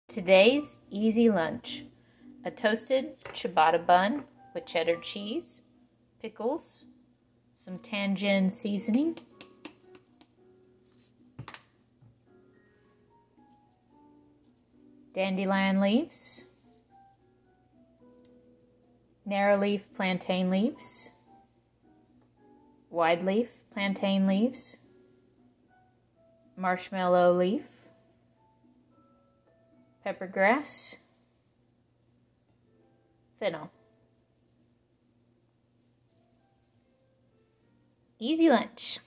Today's easy lunch: a toasted ciabatta bun with cheddar cheese, pickles, some tanjen seasoning, dandelion leaves, narrow leaf plantain leaves, wide leaf plantain leaves, marshmallow leaf, pepper grass, fennel. Easy lunch.